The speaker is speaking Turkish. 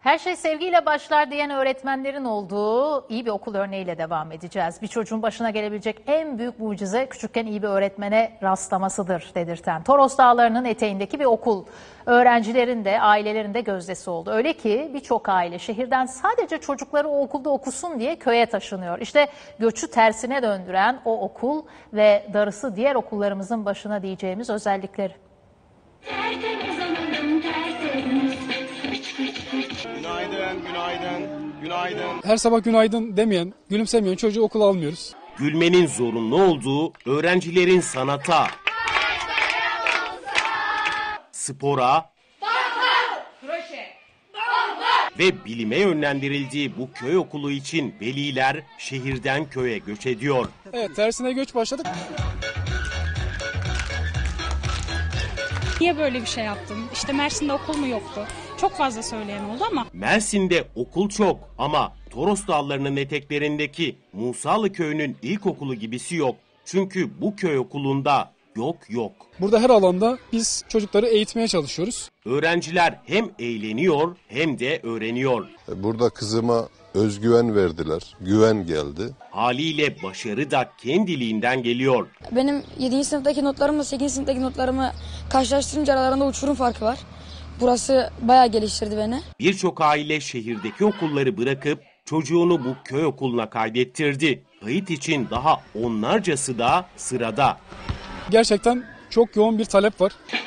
Her şey sevgiyle başlar diyen öğretmenlerin olduğu iyi bir okul örneğiyle devam edeceğiz. Bir çocuğun başına gelebilecek en büyük mucize küçükken iyi bir öğretmene rastlamasıdır dedirten Toros Dağları'nın eteğindeki bir okul. Öğrencilerin de ailelerin de gözdesi oldu. Öyle ki birçok aile şehirden sadece çocukları o okulda okusun diye köye taşınıyor. İşte göçü tersine döndüren o okul ve darısı diğer okullarımızın başına diyeceğimiz özellikleri. Günaydın, günaydın, günaydın. Her sabah günaydın demeyen, gülümsemeyen çocuğu okula almıyoruz. Gülmenin zorunlu olduğu öğrencilerin sanata, spora ve bilime yönlendirildiği bu köy okulu için veliler şehirden köye göç ediyor. Evet, tersine göç başladık. Niye böyle bir şey yaptım? İşte Mersin'de okul mu yoktu? Çok fazla söyleyen oldu ama. Mersin'de okul çok ama Toros Dağları'nın eteklerindeki Musalı Köyü'nün ilkokulu gibisi yok. Çünkü bu köy okulunda yok. Burada her alanda biz çocukları eğitmeye çalışıyoruz. Öğrenciler hem eğleniyor hem de öğreniyor. Burada kızıma özgüven verdiler, güven geldi. Haliyle başarı da kendiliğinden geliyor. Benim 7. sınıftaki notlarımla 8. sınıftaki notlarımı karşılaştırınca aralarında uçurum farkı var. Burası bayağı geliştirdi beni. Birçok aile şehirdeki okulları bırakıp çocuğunu bu köy okuluna kaydettirdi. Kayıt için daha onlarcası da sırada. Gerçekten çok yoğun bir talep var.